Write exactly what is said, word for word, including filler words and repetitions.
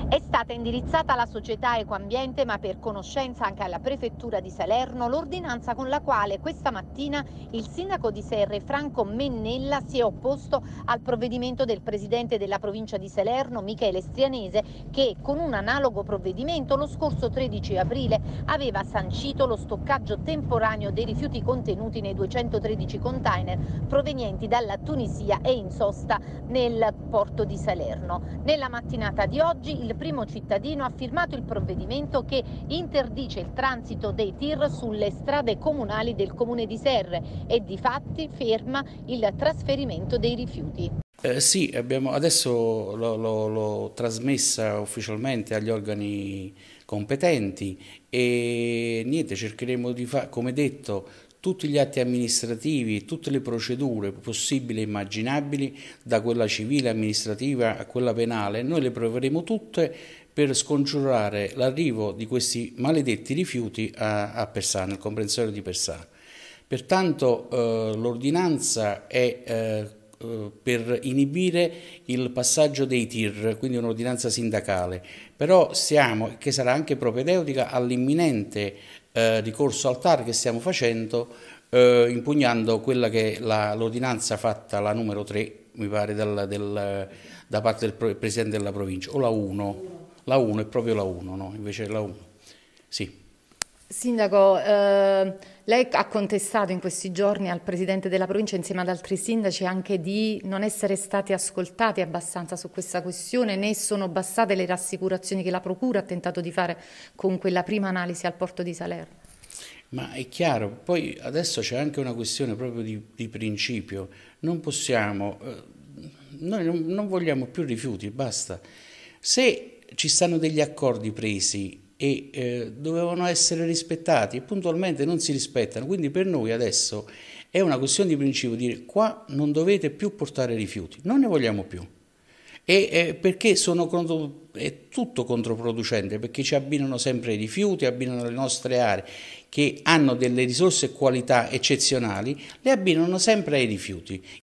È stata indirizzata alla società Ecoambiente, ma per conoscenza anche alla Prefettura di Salerno, l'ordinanza con la quale questa mattina il sindaco di Serre, Franco Mennella, si è opposto al provvedimento del presidente della provincia di Salerno, Michele Strianese, che con un analogo provvedimento lo scorso tredici aprile aveva sancito lo stoccaggio temporaneo dei rifiuti contenuti nei duecentotredici container provenienti dalla Tunisia e in sosta nel porto di Salerno. Nella mattinata di oggi il primo cittadino ha firmato il provvedimento che interdice il transito dei tir sulle strade comunali del comune di Serre e di fatti ferma il trasferimento dei rifiuti. Eh, sì, abbiamo, adesso l'ho l'ho- l'ho trasmessa ufficialmente agli organi competenti e niente, cercheremo di fare, come detto, tutti gli atti amministrativi, tutte le procedure possibili e immaginabili, da quella civile, amministrativa a quella penale, noi le proveremo tutte per scongiurare l'arrivo di questi maledetti rifiuti a, a Persano, il comprensorio di Persano. Pertanto eh, l'ordinanza è eh, eh, per inibire il passaggio dei tir, quindi un'ordinanza sindacale, però siamo, che sarà anche propedeutica all'imminente eh, ricorso al T A R che stiamo facendo, eh, impugnando quella che è la- l'ordinanza fatta, la numero tre, mi pare, dal- del- da parte del pro- Presidente della provincia, o la uno, la uno è proprio la uno, no? Invece la uno, sì. Sindaco, eh, lei ha contestato in questi giorni al Presidente della provincia insieme ad altri sindaci anche di non essere stati ascoltati abbastanza su questa questione, né sono bastate le rassicurazioni che la Procura ha tentato di fare con quella prima analisi al porto di Salerno. Ma è chiaro, poi adesso c'è anche una questione proprio di, di principio, non possiamo, eh, noi non, non vogliamo più rifiuti, basta. Se ci stanno degli accordi presi e eh, dovevano essere rispettati e puntualmente non si rispettano, quindi per noi adesso è una questione di principio dire qua non dovete più portare rifiuti, non ne vogliamo più. E eh, perché sono contro, è tutto controproducente, perché ci abbinano sempre i rifiuti, abbinano le nostre aree che hanno delle risorse e qualità eccezionali, le abbinano sempre ai rifiuti.